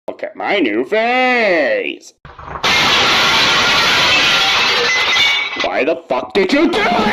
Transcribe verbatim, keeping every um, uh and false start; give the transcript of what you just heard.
Look at my new vase! Why the fuck did you do it?